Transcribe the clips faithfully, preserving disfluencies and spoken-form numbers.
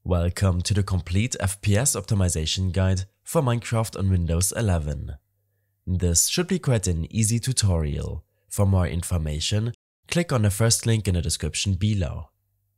Welcome to the complete F P S optimization guide for Minecraft on Windows eleven. This should be quite an easy tutorial. For more information, click on the first link in the description below.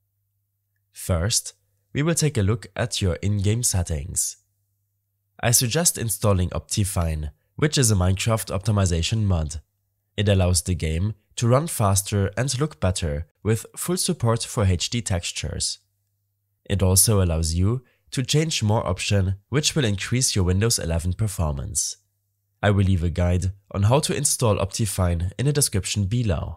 First, we will take a look at your in-game settings. I suggest installing OptiFine, which is a Minecraft optimization mod. It allows the game to run faster and look better with full support for H D textures. It also allows you to change more options, which will increase your Windows eleven performance. I will leave a guide on how to install OptiFine in the description below.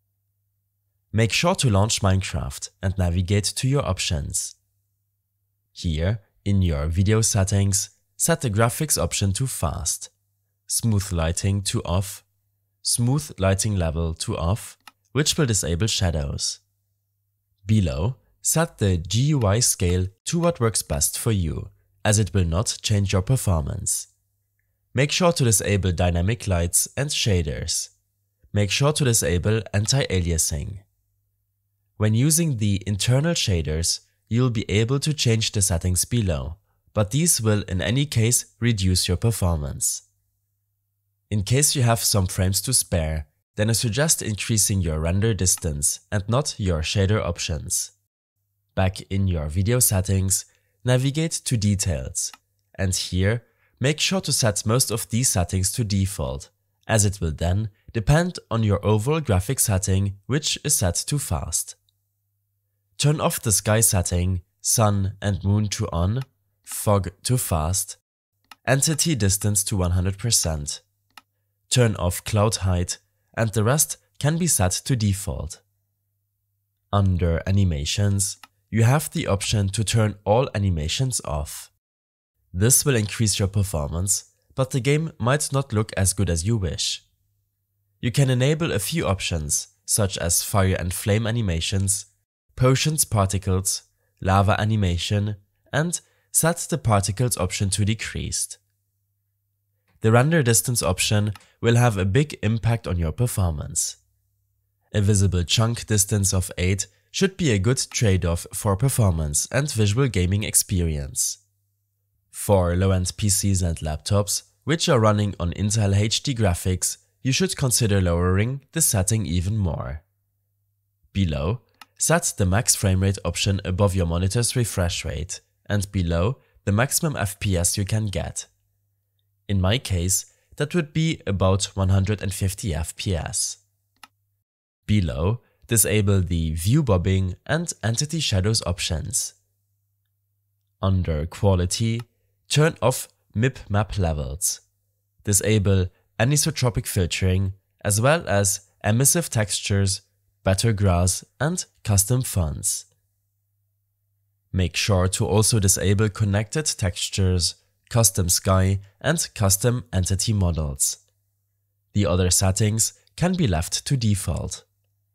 Make sure to launch Minecraft and navigate to your options. Here, in your video settings, set the graphics option to fast, smooth lighting to off, smooth lighting level to off, which will disable shadows. Below, set the G U I scale to what works best for you, as it will not change your performance. Make sure to disable dynamic lights and shaders. Make sure to disable anti-aliasing. When using the internal shaders, you'll be able to change the settings below, but these will in any case reduce your performance. In case you have some frames to spare, then I suggest increasing your render distance and not your shader options. Back in your video settings, navigate to Details, and here make sure to set most of these settings to default, as it will then depend on your overall graphics setting, which is set to fast. Turn off the sky setting, sun and moon to on, fog to fast, entity distance to one hundred percent. Turn off cloud height, and the rest can be set to default. Under Animations, you have the option to turn all animations off. This will increase your performance, but the game might not look as good as you wish. You can enable a few options, such as fire and flame animations, potions particles, lava animation, and set the particles option to decreased. The render distance option will have a big impact on your performance. A visible chunk distance of eight should be a good trade-off for performance and visual gaming experience. For low-end P Cs and laptops, which are running on Intel H D graphics, you should consider lowering the setting even more. Below, set the max frame rate option above your monitor's refresh rate, and below the maximum F P S you can get. In my case, that would be about one hundred fifty F P S. Below, disable the View Bobbing and Entity Shadows options. Under Quality, turn off M I P map levels. Disable anisotropic filtering, as well as emissive textures, better grass, and custom fonts. Make sure to also disable connected textures, custom sky, and custom entity models. The other settings can be left to default.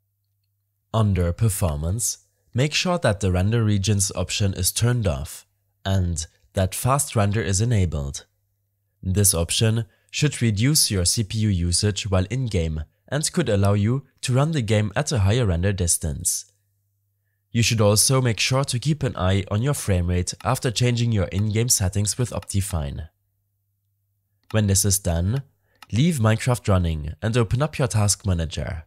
Under Performance, make sure that the Render Regions option is turned off and that Fast Render is enabled. This option should reduce your C P U usage while in-game and could allow you to run the game at a higher render distance. You should also make sure to keep an eye on your frame rate after changing your in-game settings with OptiFine. When this is done, leave Minecraft running and open up your task manager.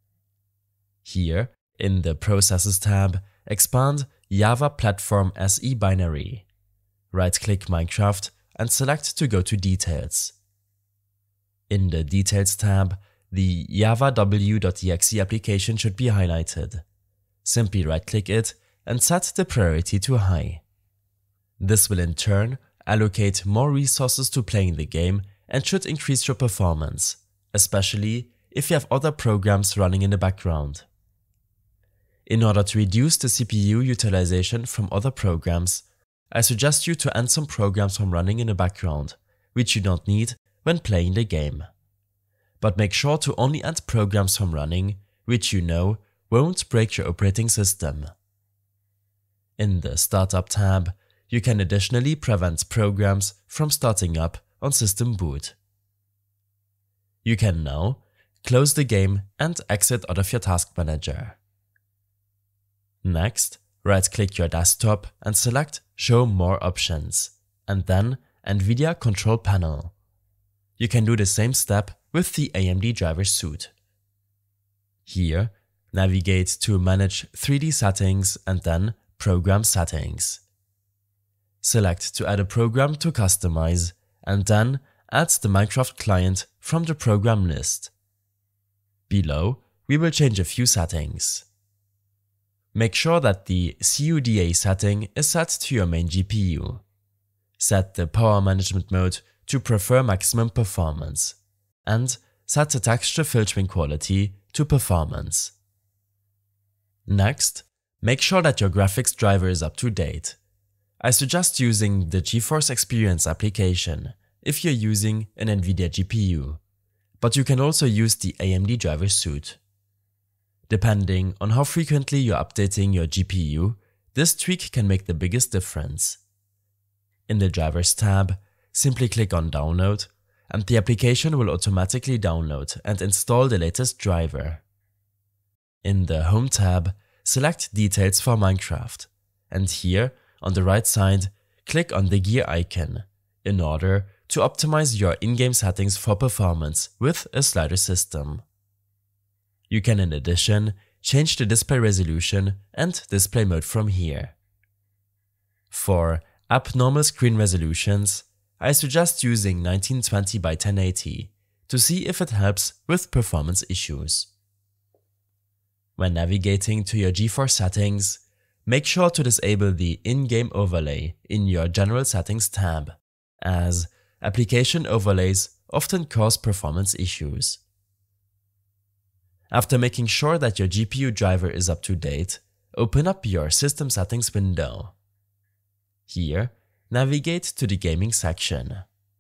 Here, in the Processes tab, expand Java Platform S E binary. Right-click Minecraft and select to go to Details. In the Details tab, the java w dot e x e application should be highlighted. Simply right-click it and set the priority to High. This will in turn allocate more resources to playing the game and should increase your performance, especially if you have other programs running in the background. In order to reduce the C P U utilization from other programs, I suggest you to end some programs from running in the background, which you don't need when playing the game. But make sure to only end programs from running, which you know won't break your operating system. In the Startup tab, you can additionally prevent programs from starting up on system boot. You can now close the game and exit out of your task manager. Next, right-click your desktop and select Show More Options, and then Nvidia Control Panel. You can do the same step with the A M D driver suite. Here, navigate to Manage three D Settings and then Program Settings. Select to add a program to customize and then add the Minecraft client from the program list. Below, we will change a few settings. Make sure that the C U D A setting is set to your main G P U. Set the Power Management mode to prefer maximum performance, and set the texture filtering quality to performance. Next, make sure that your graphics driver is up to date. I suggest using the GeForce Experience application if you're using an Nvidia G P U, but you can also use the A M D driver suite. Depending on how frequently you're updating your G P U, this tweak can make the biggest difference. In the Drivers tab, simply click on Download, and the application will automatically download and install the latest driver. In the Home tab, select Details for Minecraft, and here, on the right side, click on the gear icon in order to optimize your in-game settings for performance with a slider system. You can in addition change the display resolution and display mode from here. For abnormal screen resolutions, I suggest using nineteen twenty by ten eighty to see if it helps with performance issues. When navigating to your GeForce settings, make sure to disable the in-game overlay in your General Settings tab, as application overlays often cause performance issues. After making sure that your G P U driver is up to date, open up your System Settings window. Here, navigate to the Gaming section.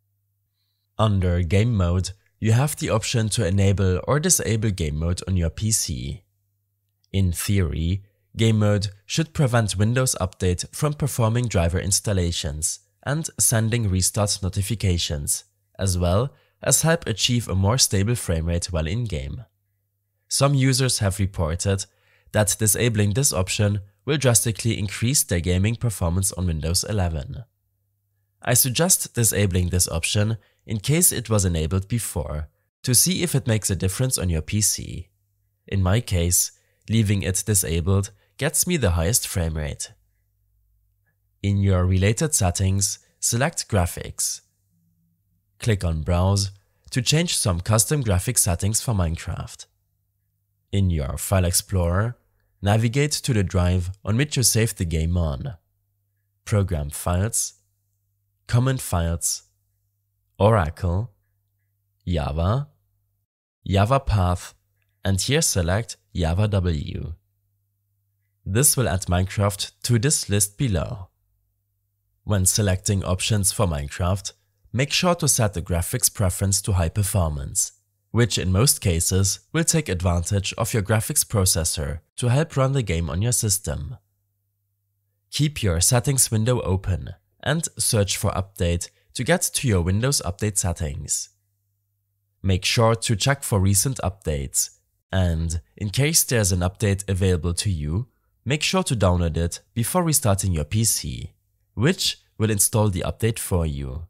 Under Game Mode, you have the option to enable or disable Game Mode on your P C. In theory, Game Mode should prevent Windows Update from performing driver installations and sending restart notifications, as well as help achieve a more stable frame rate while in-game. Some users have reported that disabling this option will drastically increase their gaming performance on Windows eleven. I suggest disabling this option in case it was enabled before, to see if it makes a difference on your P C. In my case, leaving it disabled gets me the highest frame rate. In your related settings, select Graphics. Click on Browse to change some custom graphics settings for Minecraft. In your File Explorer, navigate to the drive on which you saved the game on. Program Files, Common Files, Oracle, Java, Java Path, and here select Java W. This will add Minecraft to this list below. When selecting options for Minecraft, make sure to set the graphics preference to high performance, which in most cases will take advantage of your graphics processor to help run the game on your system. Keep your settings window open and search for Update to get to your Windows Update settings. Make sure to check for recent updates, and in case there's an update available to you, make sure to download it before restarting your P C, which will install the update for you.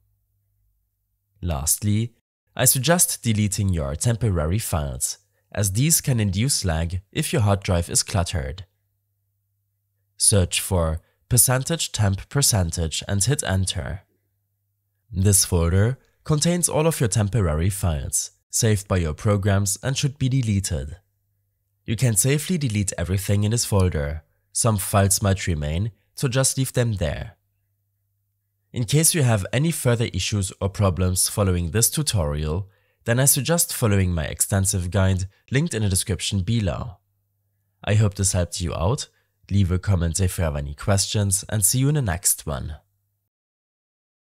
Lastly, I suggest deleting your temporary files, as these can induce lag if your hard drive is cluttered. Search for percentage temp percentage and hit enter. This folder contains all of your temporary files, saved by your programs and should be deleted. You can safely delete everything in this folder. Some files might remain, so just leave them there. In case you have any further issues or problems following this tutorial, then I suggest following my extensive guide linked in the description below. I hope this helped you out. Leave a comment if you have any questions and see you in the next one.